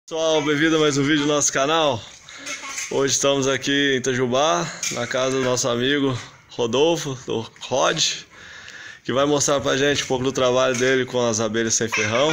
Pessoal, bem-vindo a mais um vídeo do nosso canal. Hoje estamos aqui em Itajubá, na casa do nosso amigo Rodolfo, do Rod, que vai mostrar pra gente um pouco do trabalho dele com as abelhas sem ferrão.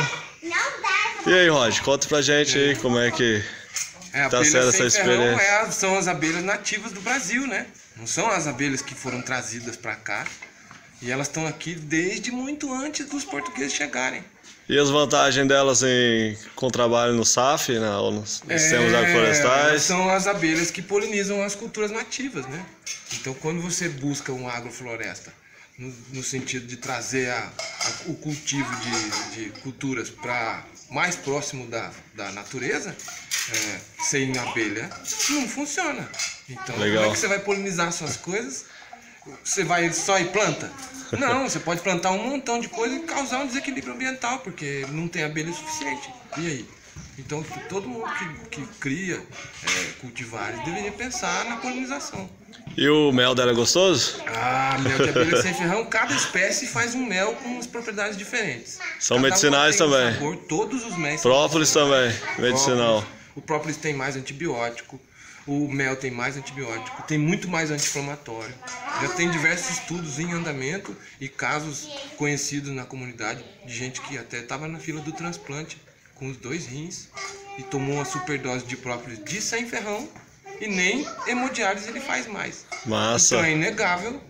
E aí, Rod, conta pra gente aí como é que tá sendo essa experiência. São as abelhas nativas do Brasil, né? Não são as abelhas que foram trazidas pra cá. E elas estão aqui desde muito antes dos portugueses chegarem. E as vantagens delas com trabalho no SAF, ou nos sistemas agroflorestais? São as abelhas que polinizam as culturas nativas, né? Então, quando você busca uma agrofloresta no sentido de trazer o cultivo de culturas para mais próximo da natureza, sem abelha, não funciona. Então, Legal. Como é que você vai polinizar suas coisas? Você vai só e planta? Não, você pode plantar um montão de coisa e causar um desequilíbrio ambiental, porque não tem abelha suficiente. E aí? Então, todo mundo que cria cultivares deveria pensar na polinização. E o mel dela é gostoso? Ah, mel de abelha sem ferrão, cada espécie faz um mel com umas propriedades diferentes. São Cada medicinais tem um também. sabor, todos os mel. Própolis também, medicinal. O própolis tem mais antibiótico. O mel tem mais antibiótico, tem muito mais anti-inflamatório. Já tem diversos estudos em andamento e casos conhecidos na comunidade de gente que até estava na fila do transplante com os 2 rins e tomou uma superdose de própolis de sem ferrão e nem hemodiálise ele faz mais. Massa. Então é inegável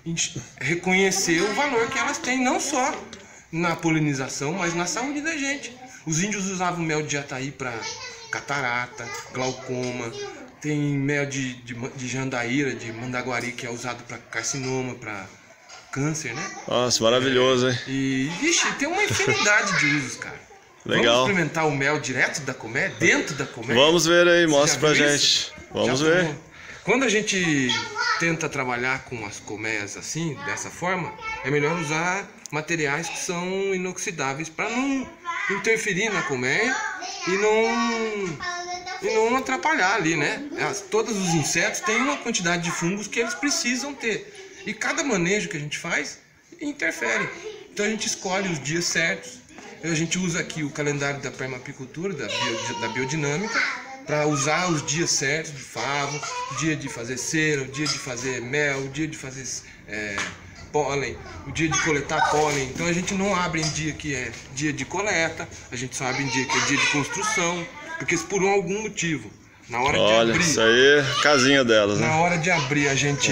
reconhecer o valor que elas têm, não só na polinização, mas na saúde da gente. Os índios usavam mel de jataí para catarata, glaucoma. Tem mel de jandaíra, de mandaguari, que é usado para carcinoma, para câncer, né? Nossa, maravilhoso, hein? E, vixe, tem uma infinidade de usos, cara. Legal. Vamos experimentar o mel direto da colmeia, dentro da colmeia? Vamos ver aí, Você mostra já pra viu gente. isso? Vamos Já ver. tomou? Quando a gente tenta trabalhar com as colmeias assim, dessa forma, é melhor usar materiais que são inoxidáveis para não interferir na colmeia e não atrapalhar ali, né? Todos os insetos têm uma quantidade de fungos que eles precisam ter. E cada manejo que a gente faz interfere. Então a gente escolhe os dias certos. A gente usa aqui o calendário da permapicultura, da biodinâmica, para usar os dias certos de favo, o dia de fazer cera, o dia de fazer mel, o dia de fazer pólen, o dia de coletar pólen. Então a gente não abre em dia que é dia de coleta, a gente só abre em dia que é dia de construção, porque se por algum motivo, na hora de abrir, isso aí é a casinha delas, né? na hora de abrir a gente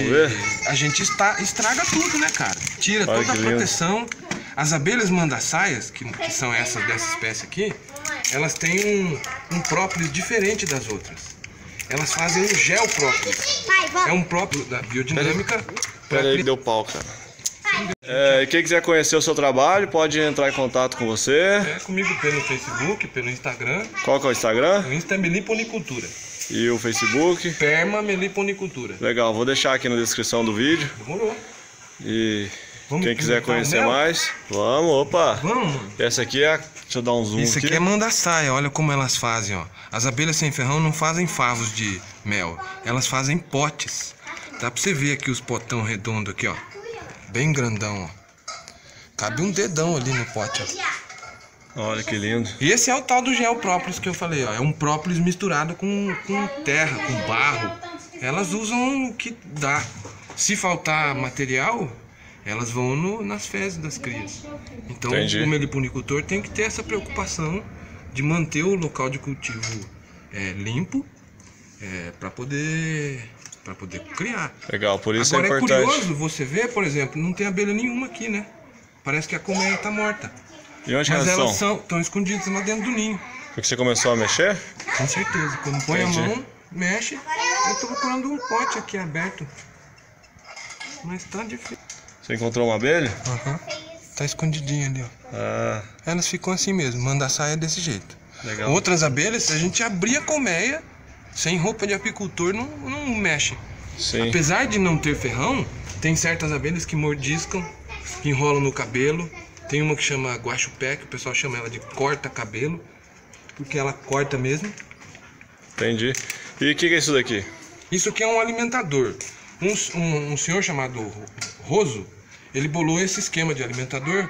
estraga tudo, né, cara? Tira toda a proteção. As abelhas mandaçaias, que são essas dessa espécie aqui, elas têm um própolis diferente das outras. Elas fazem um gel própolis. É um própolis da biodinâmica. Peraí, deu pau, cara. Quem quiser conhecer o seu trabalho, pode entrar em contato com você. É comigo pelo Facebook, pelo Instagram. Qual que é o Instagram? O Insta é Meliponicultura. E o Facebook? Perma Meliponicultura. Legal, vou deixar aqui na descrição do vídeo. Demorou. E Vamos quem quiser conhecer o mel? mais, vamos, opa! Vamos. Essa aqui é deixa eu dar um zoom Isso aqui é mandaçaia, olha como elas fazem, ó. As abelhas sem ferrão não fazem favos de mel, elas fazem potes. Dá pra você ver aqui os potão redondo aqui, ó. Bem grandão, ó. Cabe um dedão ali no pote, ó. Olha que lindo. E esse é o tal do gel própolis que eu falei, ó. É um própolis misturado com terra, com barro. Elas usam o que dá. Se faltar material, elas vão nas fezes das crias. Então Entendi. o meliponicultor tem que ter essa preocupação de manter o local de cultivo limpo para poder criar. Legal, por isso Agora é importante. curioso você ver, por exemplo, não tem abelha nenhuma aqui, né? Parece que a colmeia está morta. E onde Mas elas elas estão? estão escondidas lá dentro do ninho. Porque você começou a mexer? Com certeza. Quando põe Entendi. a mão, mexe. Eu estou procurando um pote aqui aberto. Mas tá difícil. Você encontrou uma abelha? Aham. Tá escondidinha ali, ó. Ah, Elas ficam assim mesmo, mandaçaia desse jeito. legal. Outras abelhas, se a gente abrir a colmeia, sem roupa de apicultor, não mexe. Sim. Apesar de não ter ferrão, tem certas abelhas que mordiscam, que enrolam no cabelo. Tem uma que chama guaxupé, que o pessoal chama ela de corta-cabelo, porque ela corta mesmo. Entendi. E o que é isso daqui? Isso aqui é um alimentador. Um senhor chamado Roso, ele bolou esse esquema de alimentador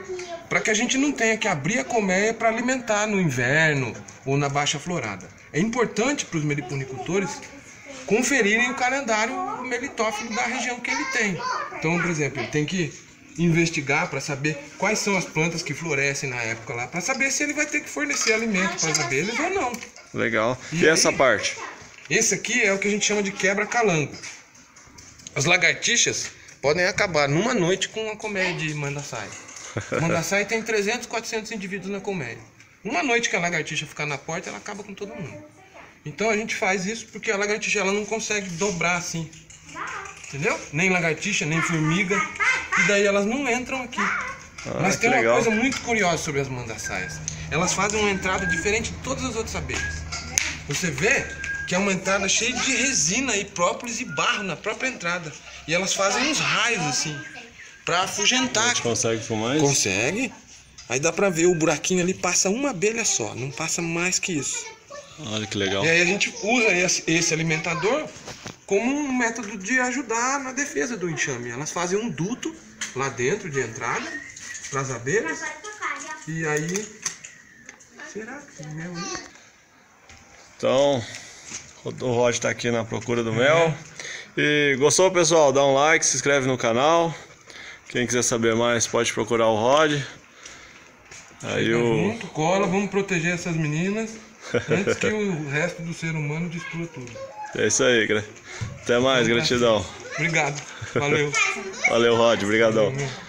para que a gente não tenha que abrir a colmeia para alimentar no inverno ou na baixa florada. É importante para os meliponicultores conferirem o calendário melitófilo da região que ele tem. Então, por exemplo, ele tem que investigar para saber quais são as plantas que florescem na época lá, para saber se ele vai ter que fornecer alimento para as abelhas ou não. Legal. E aí, essa parte? Esse aqui é o que a gente chama de quebra-calango. As lagartixas podem acabar numa noite com uma colmeia de mandaçaia. A mandaçaia tem 300, 400 indivíduos na colmeia. Uma noite que a lagartixa ficar na porta, ela acaba com todo mundo. Então a gente faz isso porque a lagartixa ela não consegue dobrar assim. Entendeu? Nem lagartixa, nem formiga. E daí elas não entram aqui. Mas tem uma coisa muito curiosa sobre as mandaçaias. Elas fazem uma entrada diferente de todas as outras abelhas. Você vê que é uma entrada cheia de resina e própolis e barro na própria entrada. E elas fazem uns raios assim, pra afugentar. A gente consegue filmar isso? Consegue. Aí dá pra ver o buraquinho ali, passa uma abelha só, não passa mais que isso. Olha que legal. E aí a gente usa esse alimentador como um método de ajudar na defesa do enxame. Elas fazem um duto lá dentro de entrada para as abelhas. E aí... Será que é mel? Então, o Rod tá aqui na procura do mel. E gostou, pessoal? Dá um like, se inscreve no canal. Quem quiser saber mais pode procurar o Rod. Aí junto, cola, vamos proteger essas meninas antes que o resto do ser humano destrua tudo. É isso aí, até mais, gratidão. Obrigado, valeu. Valeu, Rod, brigadão.